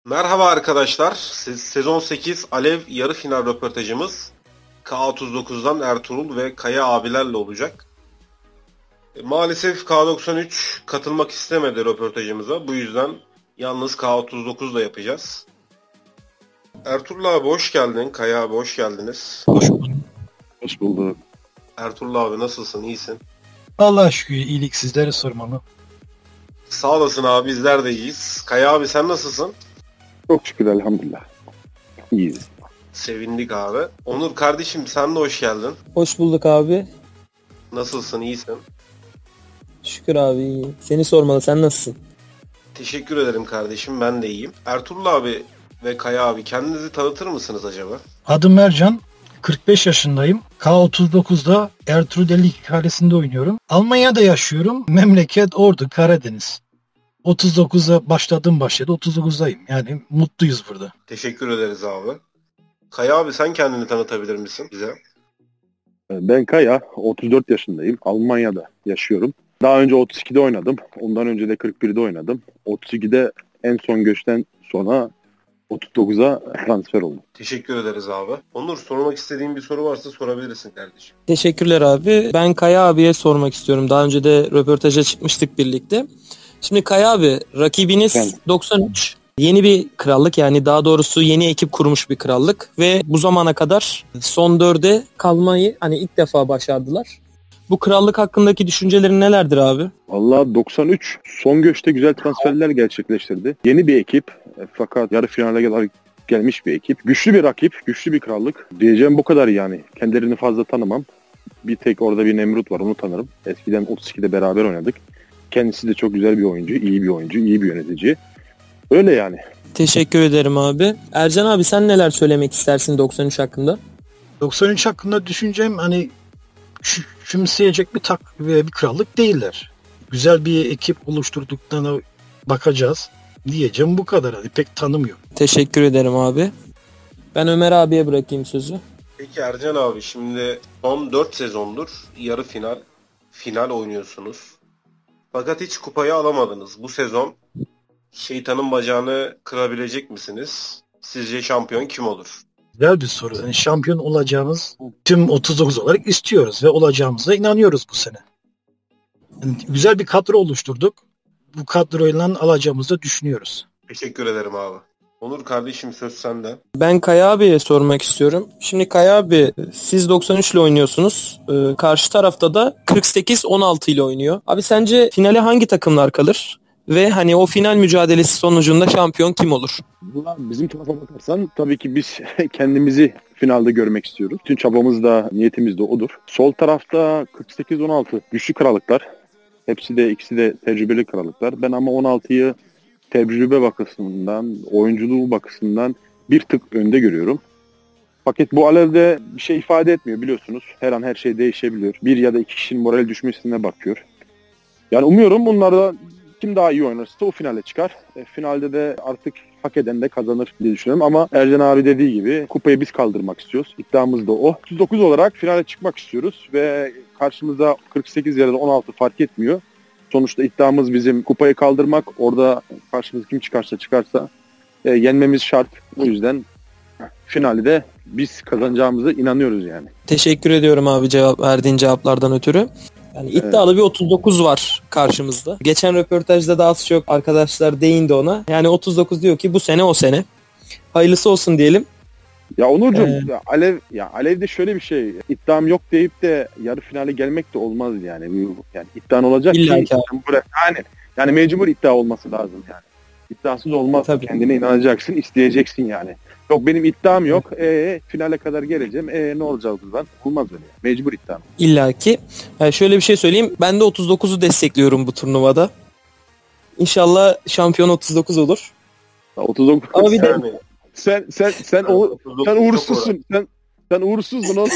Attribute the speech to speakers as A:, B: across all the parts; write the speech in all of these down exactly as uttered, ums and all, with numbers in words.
A: Merhaba arkadaşlar. Se- Sezon sekiz Alev yarı final röportajımız K otuz dokuzdan Ertuğrul ve Kaya abilerle olacak. E, maalesef K doksan üç katılmak istemedi röportajımıza. Bu yüzden yalnız K otuz dokuzla yapacağız. Ertuğrul abi hoş geldin. Kaya abi hoş geldiniz.
B: Hoş bulduk.
C: Hoş bulduk.
A: Ertuğrul abi nasılsın? İyisin?
B: Allah'a şükür iyilik sizlere sormalı.
A: Sağ olasın abi, bizler de iyiyiz. Kaya abi sen nasılsın?
C: Çok şükür elhamdülillah. İyiyiz.
A: Sevindik abi. Onur kardeşim sen de hoş geldin.
D: Hoş bulduk abi.
A: Nasılsın? İyisin?
D: Şükür abi iyiyim. Seni sormalı, sen nasılsın?
A: Teşekkür ederim kardeşim, ben de iyiyim. Ertuğrul abi ve Kaya abi kendinizi tanıtır mısınız acaba?
B: Adım Ercan. kırk beş yaşındayım. K otuz dokuzda Ertuğrul elli iki kalesinde oynuyorum. Almanya'da yaşıyorum. Memleket Ordu, Karadeniz. otuz dokuza başladım başladı. otuz dokuzdayım. Yani mutluyuz burada.
A: Teşekkür ederiz abi. Kaya abi sen kendini tanıtabilir misin bize?
C: Ben Kaya, otuz dört yaşındayım. Almanya'da yaşıyorum. Daha önce otuz ikide oynadım. Ondan önce de kırk birde oynadım. otuz ikide en son göçten sonra otuz dokuza transfer oldum.
A: Teşekkür ederiz abi. Onur, sormak istediğin bir soru varsa sorabilirsin kardeşim.
D: Teşekkürler abi. Ben Kaya abiye sormak istiyorum. Daha önce de röportaja çıkmıştık birlikte. Şimdi Kaya abi, rakibiniz
C: Ben.
D: doksan üç. Yeni bir krallık, yani daha doğrusu yeni ekip kurmuş bir krallık ve bu zamana kadar son dörde kalmayı hani ilk defa başardılar. Bu krallık hakkındaki düşüncelerin nelerdir abi?
C: Vallahi doksan üç son göçte güzel transferler gerçekleştirdi. Yeni bir ekip e, fakat yarı finale kadar gelmiş bir ekip. Güçlü bir rakip, güçlü bir krallık. Diyeceğim bu kadar yani. Kendilerini fazla tanımam. Bir tek orada bir Nemrut var, onu tanırım. Eskiden otuz ikide beraber oynadık. Kendisi de çok güzel bir oyuncu, iyi bir oyuncu, iyi bir yönetici. Öyle yani.
D: Teşekkür ederim abi. Ercan abi, sen neler söylemek istersin doksan üç hakkında?
B: doksan üç hakkında düşüncem hani kü- küçümseyecek bir tak ve bir krallık değiller. Güzel bir ekip oluşturduklarına bakacağız. Diyeceğim bu kadar. Hani pek tanımıyorum.
D: Teşekkür ederim abi. Ben Ömer abiye bırakayım sözü.
A: Peki Ercan abi, şimdi son dört sezondur yarı final, final oynuyorsunuz. Fakat hiç kupayı alamadınız. Bu sezon şeytanın bacağını kırabilecek misiniz? Sizce şampiyon kim olur?
B: Güzel bir soru. Yani şampiyon olacağımız tüm otuz dokuz olarak istiyoruz ve olacağımıza inanıyoruz bu sene. Yani güzel bir kadro oluşturduk. Bu kadroyla alacağımızı da düşünüyoruz.
A: Teşekkür ederim abi. Onur kardeşim söz sende.
D: Ben Kaya abiye sormak istiyorum. Şimdi Kaya abi, siz doksan üç ile oynuyorsunuz. Ee, karşı tarafta da kırk sekiz on altı ile oynuyor. Abi sence finale hangi takımlar kalır? Ve hani o final mücadelesi sonucunda şampiyon kim olur?
C: Valla bizim tarafa bakarsan tabii ki biz kendimizi finalde görmek istiyoruz. Bütün çabamız da niyetimiz de odur. Sol tarafta kırk sekiz on altı güçlü krallıklar. Hepsi de ikisi de tecrübeli krallıklar. Ben ama on altıyı tecrübe bakısından, oyunculuğu bakısından bir tık önde görüyorum. Fakat bu alevde bir şey ifade etmiyor biliyorsunuz. Her an her şey değişebiliyor. Bir ya da iki kişinin moral düşmesine bakıyor. Yani umuyorum bunlarda kim daha iyi oynarsa o finale çıkar. E, finalde de artık hak eden de kazanır diye düşünüyorum. Ama Ercan abi dediği gibi kupayı biz kaldırmak istiyoruz. İddiamız da o. otuz dokuz olarak finale çıkmak istiyoruz. Ve karşımızda kırk sekiz ya da on altı fark etmiyor. Sonuçta iddiamız bizim kupayı kaldırmak. Orada karşımıza kim çıkarsa çıkarsa e, yenmemiz şart. O yüzden finali de biz kazanacağımıza inanıyoruz yani.
D: Teşekkür ediyorum abi cevap verdiğin cevaplardan ötürü. Yani iddialı bir otuz dokuz var karşımızda. Geçen röportajda da az çok arkadaşlar değindi ona. Yani otuz dokuz diyor ki bu sene o sene. Hayırlısı olsun diyelim.
C: Ya Onurcuğum,
D: Ee,
C: ya Alev ya Alev'de şöyle bir şey. İddiam yok deyip de yarı finale gelmek de olmaz yani. Yani iddian olacak
D: İlla
C: ki
D: ki abi.
C: sen buraya, yani yani mecbur iddia olması lazım yani. İddiasız olmaz.
D: Tabii.
C: Kendine inanacaksın, isteyeceksin yani. Yok benim iddiam yok. E finale kadar geleceğim. E ne olacak buradan? Olmaz öyle. Yani. Mecbur iddiam.
D: İlla ki. Yani şöyle bir şey söyleyeyim. Ben de otuz dokuzu destekliyorum bu turnuvada. İnşallah şampiyon otuz dokuz olur.
C: otuz dokuz.
D: Ama bir de
A: Yani,
C: Sen sen sen o
A: otuz dokuz
C: sen
A: çok
C: uğursuzsun. Sen sen uğursuzdun oğlum.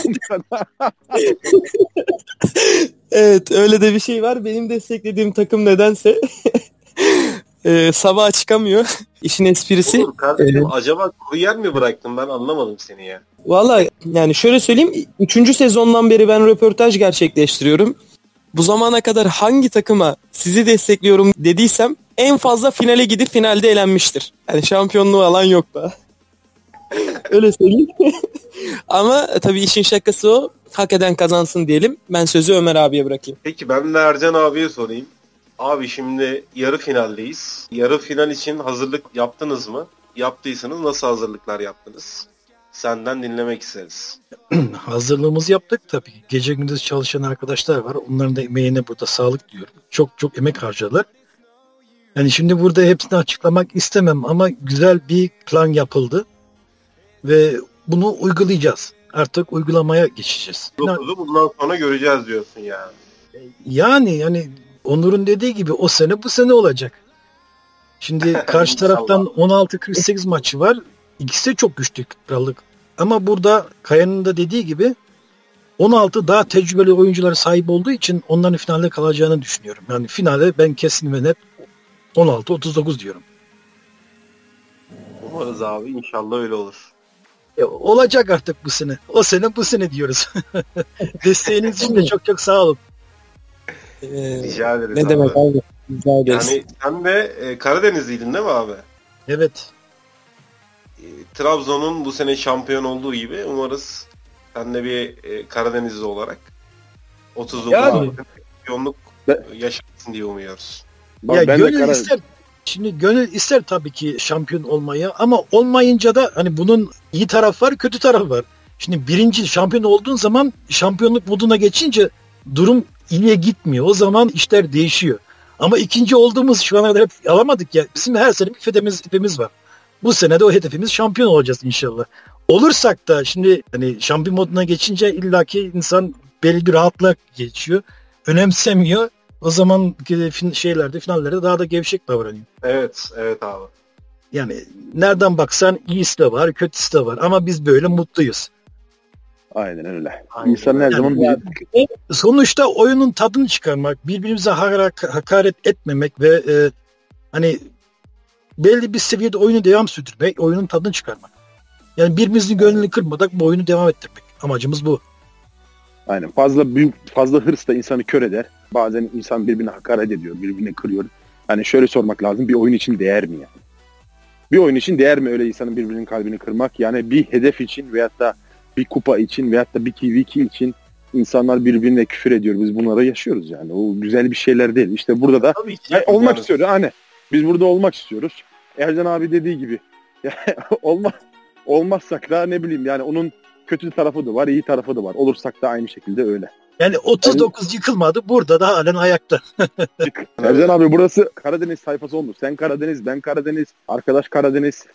D: evet, öyle de bir şey var. Benim desteklediğim takım nedense e, sabaha çıkamıyor. İşin esprisi.
A: Onur kardeşim, acaba kuru yer mi bıraktın? Ben anlamadım seni ya.
D: Valla yani şöyle söyleyeyim. Üçüncü sezondan beri ben röportaj gerçekleştiriyorum. Bu zamana kadar hangi takıma sizi destekliyorum dediysem en fazla finale gidip finalde elenmiştir. Yani şampiyonluğu alan yok da. Öyle söyleyeyim. Ama tabii işin şakası o. Hak eden kazansın diyelim. Ben sözü Ömer abiye bırakayım.
A: Peki ben de Ercan abiye sorayım. Abi şimdi yarı finaldeyiz. Yarı final için hazırlık yaptınız mı? Yaptıysanız nasıl hazırlıklar yaptınız? Senden dinlemek isteriz.
B: Hazırlığımızı yaptık tabii. Gece gündüz çalışan arkadaşlar var. Onların da emeğine burada sağlık diyorum. Çok çok emek harcadılar. Yani şimdi burada hepsini açıklamak istemem ama güzel bir plan yapıldı. Ve bunu uygulayacağız. Artık uygulamaya geçeceğiz.
A: dokuzu bundan sonra göreceğiz diyorsun yani.
B: Yani yani Onur'un dediği gibi o sene bu sene olacak. Şimdi karşı taraftan on altı kırk sekiz maçı var. İkisi de çok güçlü krallık. Ama burada Kaya'nın da dediği gibi on altı daha tecrübeli oyunculara sahip olduğu için onların finalde kalacağını düşünüyorum. Yani finale ben kesin ve net on altı otuz dokuz diyorum.
A: Umarız abi, inşallah öyle olur.
B: E, olacak artık bu sene. O sene bu sene diyoruz. Desteğiniz için de çok çok sağ olun.
D: Ee,
A: Rica ederiz
D: ne
A: abi.
D: demek abi? Rica ederiz.
A: Yani sen de e, Karadenizliydin değil mi abi?
B: Evet.
A: E, Trabzon'un bu sene şampiyon olduğu gibi umarız sen de bir e, Karadenizli olarak otuz dokuz
B: Yani.
A: şampiyonluk
C: Be-
A: yaşarsın diye umuyoruz.
C: Bak,
B: Ya
C: ben de
B: gönül
C: karar-
B: ister. Şimdi gönül ister tabii ki şampiyon olmayı ama olmayınca da hani bunun iyi taraf var, kötü taraf var. Şimdi birinci şampiyon olduğun zaman şampiyonluk moduna geçince durum iyiye gitmiyor. O zaman işler değişiyor. Ama ikinci olduğumuz şu ana kadar hep alamadık ya. Bizim her sene bir hedefimiz, hedefimiz var. Bu sene de o hedefimiz şampiyon olacağız inşallah. Olursak da şimdi hani şampiyon moduna geçince illaki insan belli bir rahatlık geçiyor. Önemsemiyor. O zaman şeylerde, finallerde daha da gevşek davranıyor.
A: Evet, evet abi.
B: Yani nereden baksan iyisi de var, kötüsü de var. Ama biz böyle mutluyuz.
C: Aynen öyle.
A: Aynen
C: İnsan her
A: öyle.
C: zaman
B: Yani
C: bir...
B: sonuçta oyunun tadını çıkarmak, birbirimize hakaret, hakaret etmemek ve e, hani belli bir seviyede oyunu devam sürdürmek, oyunun tadını çıkarmak. Yani birbirimizin gönlünü kırmadan bu oyunu devam ettirmek. Amacımız bu.
C: Aynen. Fazla büyük, fazla hırs da insanı kör eder. Bazen insan birbirine hakaret ediyor, birbirine kırıyor. Hani şöyle sormak lazım, bir oyun için değer mi yani? Bir oyun için değer mi öyle insanın birbirinin kalbini kırmak? Yani bir hedef için veyahut da bir kupa için veyahut da bir K V K için insanlar birbirine küfür ediyor. Biz bunları yaşıyoruz yani. O güzel bir şeyler değil. İşte burada da
A: Tabii ki.
C: yani olmak
A: Yani
C: istiyoruz. Hani biz burada olmak istiyoruz. Ercan abi dediği gibi. Yani olmaz, olmazsak da ne bileyim yani onun kötü tarafı da var, iyi tarafı da var. Olursak da aynı şekilde öyle.
B: Yani otuz dokuz yıkılmadı. Burada da halen ayakta.
C: Ercan abi burası Karadeniz sayfası olmuş. Sen Karadeniz, ben Karadeniz, arkadaş Karadeniz.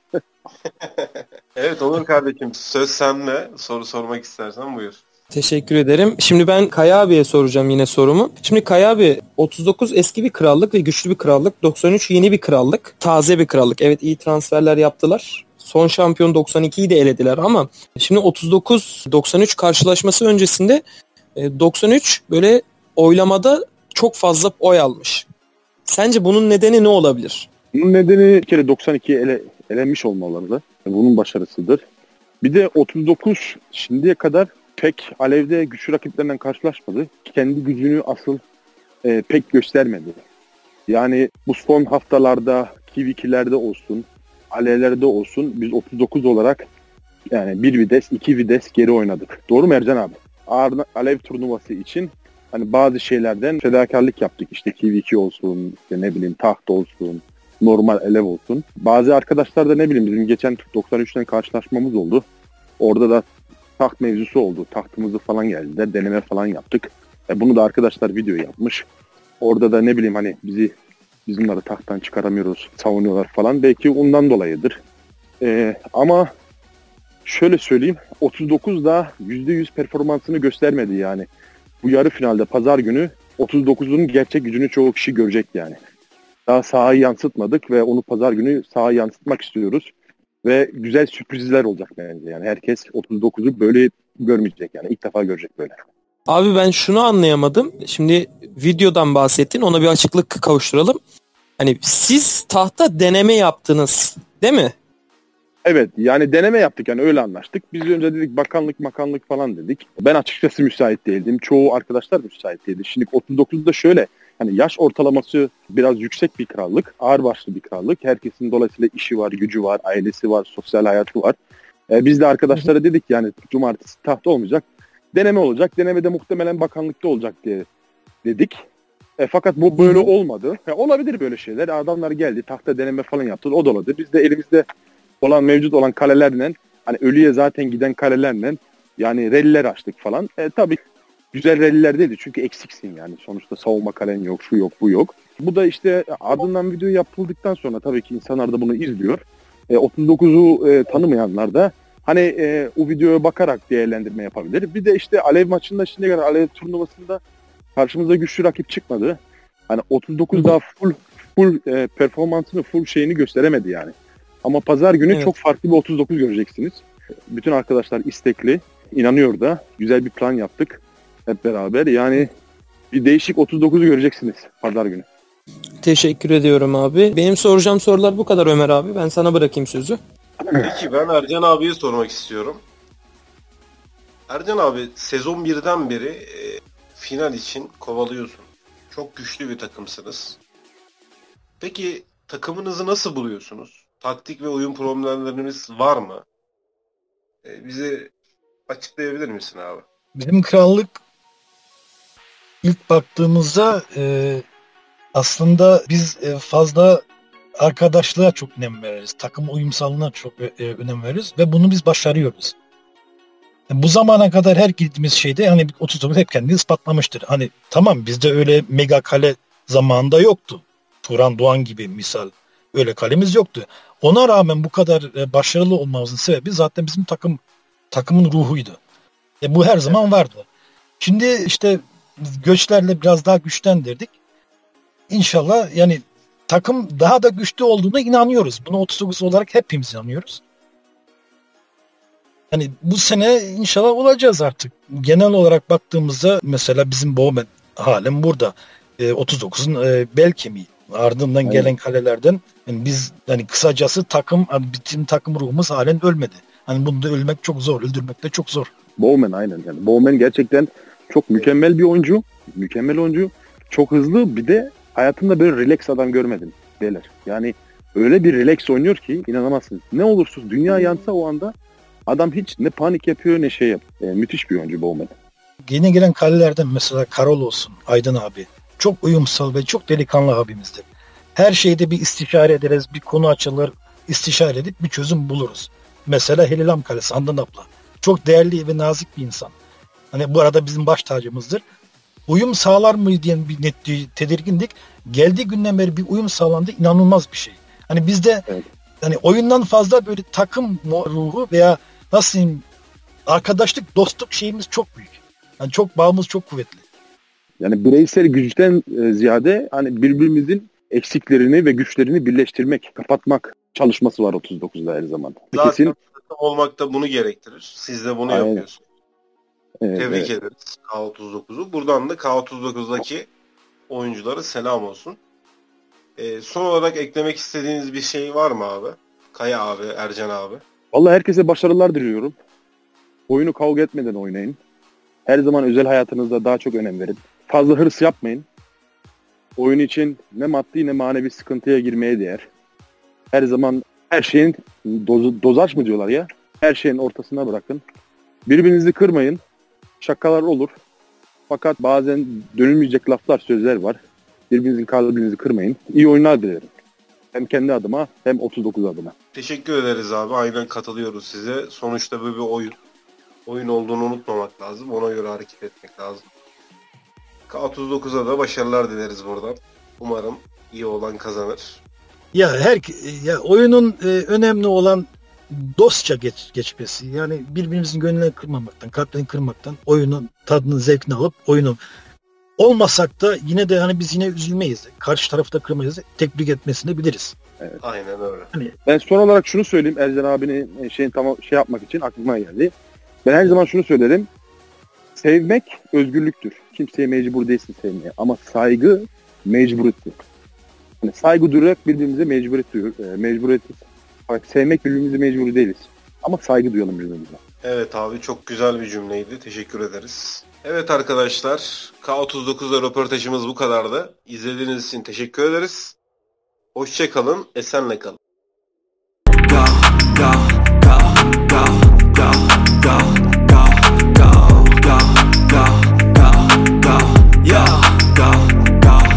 A: Evet Onur kardeşim, söz sende. Soru sormak istersen buyur.
D: Teşekkür ederim. Şimdi ben Kaya abiye soracağım yine sorumu. Şimdi Kaya abi otuz dokuz eski bir krallık ve güçlü bir krallık. doksan üç yeni bir krallık. Taze bir krallık. Evet iyi transferler yaptılar. Son şampiyon doksan ikiyi de elediler ama şimdi otuz dokuz doksan üç karşılaşması öncesinde doksan üç böyle oylamada çok fazla oy almış. Sence bunun nedeni ne olabilir?
C: Bunun nedeni bir kere doksan ikiye ele, elenmiş olmaları da. Bunun başarısıdır. Bir de otuz dokuz şimdiye kadar pek Alev'de güçlü rakiplerinden karşılaşmadı. Kendi gücünü asıl e, pek göstermedi. Yani bu son haftalarda K V ikilerde olsun, Alev'lerde olsun biz otuz dokuz olarak yani bir vites, iki vites geri oynadık. Doğru mu Ercan abi? Arna, Alev turnuvası için hani bazı şeylerden fedakarlık yaptık. İşte K V iki olsun, işte ne bileyim taht olsun, normal Alev olsun. Bazı arkadaşlar da ne bileyim bizim geçen doksan üçten karşılaşmamız oldu. Orada da taht mevzusu oldu. Tahtımızı falan geldiler. Deneme falan yaptık. E bunu da arkadaşlar video yapmış. Orada da ne bileyim hani bizi biz bunları tahttan çıkaramıyoruz, savunuyorlar falan. Belki ondan dolayıdır. E, ama şöyle söyleyeyim. otuz dokuz da yüzde yüz performansını göstermedi yani. Bu yarı finalde pazar günü otuz dokuzun gerçek gücünü çoğu kişi görecek yani. Daha sahayı yansıtmadık ve onu pazar günü sahaya yansıtmak istiyoruz. Ve güzel sürprizler olacak bence. Yani herkes otuz dokuzu böyle görmeyecek yani. İlk defa görecek böyle.
D: Abi ben şunu anlayamadım. Şimdi videodan bahsettin. Ona bir açıklık kavuşturalım. Hani siz tahta deneme yaptınız, değil mi?
C: Evet yani deneme yaptık yani öyle anlaştık. Biz önce dedik bakanlık makanlık falan dedik. Ben açıkçası müsait değildim. Çoğu arkadaşlar müsait değildi. Şimdi otuz dokuzda şöyle Hani yaş ortalaması biraz yüksek bir krallık, ağırbaşlı bir krallık. Herkesin dolayısıyla işi var, gücü var, ailesi var, sosyal hayatı var. Ee, biz de arkadaşlara dedik yani cumartesi tahta olmayacak. Deneme olacak. Denemede muhtemelen bakanlıkta olacak diye dedik. E, fakat bu böyle olmadı. E, olabilir böyle şeyler. Adamlar geldi, tahta deneme falan yaptı. O da olabilir. Biz de elimizde olan mevcut olan kalelerle, hani ölüye zaten giden kalelerle yani ralliler açtık falan. E, tabii güzel ralliler değildi çünkü eksiksin yani. Sonuçta savunma kalen yok, şu yok, bu yok. Bu da işte ardından video yapıldıktan sonra tabii ki insanlar da bunu izliyor. E, otuz dokuzu e, tanımayanlar da hani e, o videoya bakarak değerlendirme yapabilir. Bir de işte Alev maçında şimdiye kadar Alev turnuvasında karşımıza güçlü rakip çıkmadı. Hani otuz dokuz daha full full e, performansını, full şeyini gösteremedi yani. Ama pazar günü evet, çok farklı bir otuz dokuz göreceksiniz. Bütün arkadaşlar istekli, inanıyor da. Güzel bir plan yaptık hep beraber. Yani bir değişik otuz dokuzu göreceksiniz pazar günü.
D: Teşekkür ediyorum abi. Benim soracağım sorular bu kadar Ömer abi. Ben sana bırakayım sözü.
A: Peki ben Ercan abiye sormak istiyorum. Ercan abi sezon birden beri e, final için kovalıyorsun. Çok güçlü bir takımsınız. Peki takımınızı nasıl buluyorsunuz? Taktik ve oyun problemleriniz var mı? E, bize açıklayabilir misin abi?
B: Bizim krallık ilk baktığımızda e, aslında biz e, fazla arkadaşlığa çok önem veririz. Takım uyumsalına çok e, önem veririz ve bunu biz başarıyoruz. Yani bu zamana kadar her gittiğimiz şeyde hani otuz dokuz hep kendini ispatlamıştır. Hani tamam bizde öyle mega kale zamanında yoktu. Turan Doğan gibi misal öyle kalemiz yoktu. Ona rağmen bu kadar e, başarılı olmamızın sebebi zaten bizim takım takımın ruhuydu. E, bu her zaman vardı. Şimdi işte göçlerle biraz daha güçlendirdik. İnşallah yani takım daha da güçlü olduğuna inanıyoruz. Buna otuz dokuz olarak hepimiz inanıyoruz. Hani bu sene inşallah olacağız artık. Genel olarak baktığımızda mesela bizim Bowman halen burada. E, otuz dokuzun e, bel kemiği. Ardından Aynen. gelen kalelerden yani biz hani kısacası takım bütün takım ruhumuz halen ölmedi. Hani bunda ölmek çok zor, öldürmek de çok zor.
C: Bowman aynen yani. Bowman gerçekten çok mükemmel bir oyuncu. Mükemmel oyuncu. Çok hızlı, bir de hayatımda böyle relax adam görmedim beyler. Yani öyle bir relax oynuyor ki inanamazsınız. Ne olursunuz dünya yansa o anda adam hiç ne panik yapıyor ne şey yapıyor. E, müthiş bir oyuncu Bowman.
B: Yeni gelen kalelerden mesela Karol olsun, Aydın abi. Çok uyumsal ve çok delikanlı abimizdir. Her şeyde bir istişare ederiz, bir konu açılır, istişare edip bir çözüm buluruz. Mesela Helilam Kalesi, Handan abla. Çok değerli ve nazik bir insan. Hani bu arada bizim baş tacımızdır. Uyum sağlar mı diyen bir net tedirgindik. Geldiği günden beri bir uyum sağlandı, inanılmaz bir şey. Hani bizde evet. hani oyundan fazla böyle takım ruhu veya nasıl diyeyim arkadaşlık, dostluk şeyimiz çok büyük. Yani çok bağımız çok kuvvetli.
C: Yani bireysel güçten ziyade hani birbirimizin eksiklerini ve güçlerini birleştirmek, kapatmak çalışması var otuz dokuzda her zaman.
A: Zaten Kesin... takım olmak da bunu gerektirir. Siz de bunu Aynen. yapıyorsunuz. Evet, Tebrik evet. ederiz K otuz dokuzu. Buradan da K otuz dokuzdaki oyunculara selam olsun. Ee, son olarak eklemek istediğiniz bir şey var mı abi? Kaya abi, Ercan abi.
C: Vallahi herkese başarılar diliyorum. Oyunu kavga etmeden oynayın. Her zaman özel hayatınızda daha çok önem verin. Fazla hırs yapmayın. Oyun için ne maddi ne manevi sıkıntıya girmeye değer. Her zaman her şeyin doz, dozaj mı diyorlar ya? Her şeyin ortasına bırakın. Birbirinizi kırmayın. Şakalar olur. Fakat bazen dönülmeyecek laflar, sözler var. Birbirinizin kalbinizi kırmayın. İyi oyunlar dilerim. Hem kendi adıma hem otuz dokuz adına.
A: Teşekkür ederiz abi. Aynen katılıyoruz size. Sonuçta böyle bir oyun. Oyun olduğunu unutmamak lazım. Ona göre hareket etmek lazım. K otuz dokuza da başarılar dileriz buradan. Umarım iyi olan kazanır.
B: Ya her ya oyunun e, önemli olan dostça geç, geçmesi. Yani birbirimizin gönlünü kırmamaktan, kalplerini kırmaktan oyunun tadını, zevkini alıp oyunu olmasak da yine de hani biz yine üzülmeyiz. Karşı tarafı da kırmayız. Tebrik etmesini biliriz.
C: Evet.
A: Aynen öyle.
C: Hani... Ben son olarak şunu söyleyeyim. Ercan abinin şeyin tamam şey yapmak için aklıma geldi. Ben her zaman şunu söylerim. Sevmek özgürlüktür. Kimseye mecbur değilsin sevmeye. Ama saygı mecburiyettir. Yani saygı duyarak birbirimize mecburiyet duyuyor, e, mecburiyetiz. Sevmek birbirimize mecbur değiliz. Ama saygı duyalım birbirimize.
A: Evet abi, çok güzel bir cümleydi. Teşekkür ederiz. Evet arkadaşlar, K otuz dokuz'da röportajımız bu kadardı. İzlediğiniz için teşekkür ederiz. Hoşça kalın, esenle kalın. Go, go, go, go, go, go.